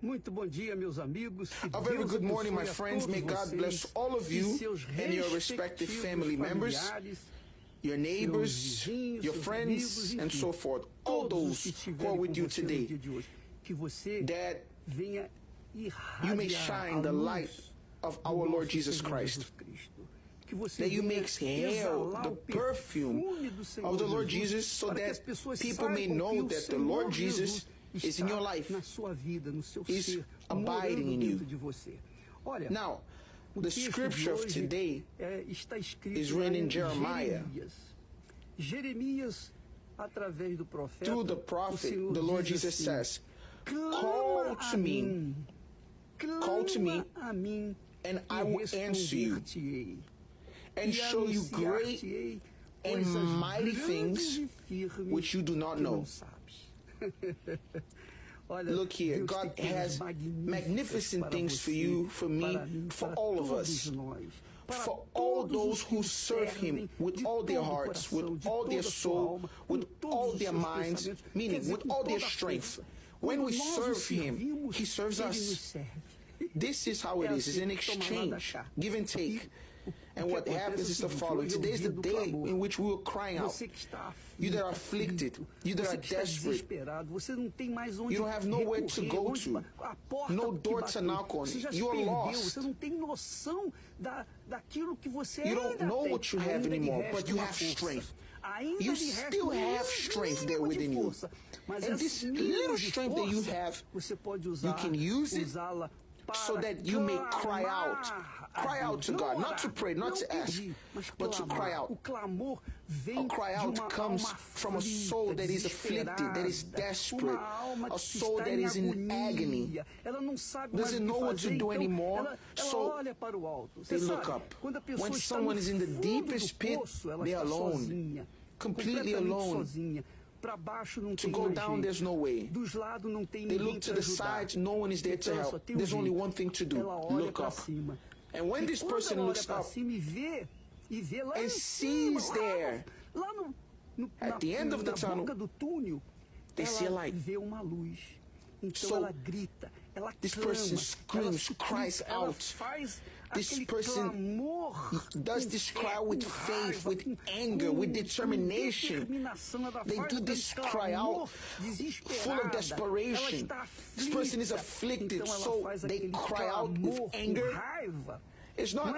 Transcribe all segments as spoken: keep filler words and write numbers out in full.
Muito bom dia, meus amigos. A very good morning, my friends. May God bless all of you and your respective family members, your neighbors, your friends, and so forth. All those who are with you today, that you may shine the light of our Lord Jesus Christ, that you may exhale the perfume of the Lord Jesus, so that people may know that the Lord Jesus is in your life, is abiding in you. Now, the scripture of today is written in Jeremiah. Through the prophet, the Lord Jesus says, "Call to me, call to me, and I will answer you, and show you great and mighty things which you do not know." Look here, God has magnificent things for you, for me, for all of us. For all those who serve Him with all their hearts, with all their soul, with all their minds, meaning with all their strength. When we serve Him, He serves us. This is how it is. It's an exchange, give and take. And what happens is the following. Today is the day in which we will cry out. You that are afflicted, you that are desperate, you don't have nowhere to go to, no door to knock on. You are lost. You don't know what you have anymore, but you have strength. You still have strength there within you. And this little strength that you have, you can use it so that you may cry out. Cry out to God, not to pray, not to ask, but to cry out. A cry out comes from a soul that is afflicted, that is desperate, a soul that is in agony, doesn't know what to do anymore, so they look up. When someone is in the deepest pit, they are alone, completely alone. To go down, there's no way. They look to the sides, no one is there to help. There's only one thing to do, look up. And when this person looks up and sees there, at the end of the tunnel, they see a light. So this person screams, cries out. This person does this cry with faith, with anger, with determination. They do this cry out full of desperation. This person is afflicted, so they cry out with anger. It's not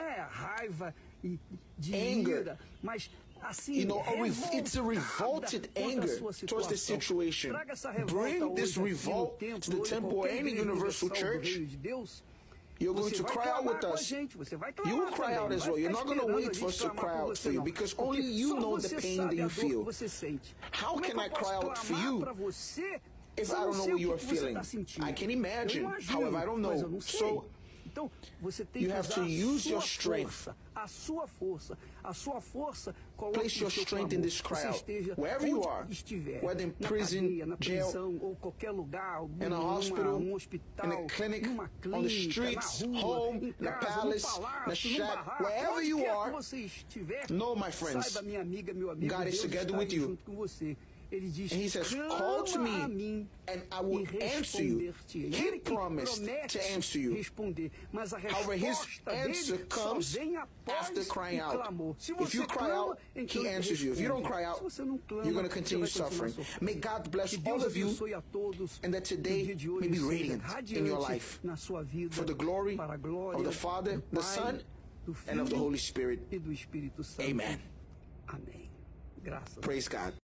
anger. You know, a it's a revolted anger towards the situation. Bring this revolt to the temple or any universal church. You're going to cry out with us. You will cry out as well. You're not going to wait for us to cry out for you, because only you know the pain that you feel. How can I cry out for you if I don't know what you are feeling? I can imagine, however, I don't know. So you have to use your strength. Place your strength in this cry out. Wherever you are, whether in prison, jail, in a hospital, in a clinic, on the streets, home, in a palace, in a shack, wherever you are, know, my friends, God is together with you. And He says, call to me and I will answer you. He promised to answer you. However, His answer comes after crying out. If you cry out, He answers you. If you don't cry out, you're going to continue suffering. May God bless all of you, and that today may be radiant in your life, for the glory of the Father, the Son, and of the Holy Spirit. Amen. Praise God.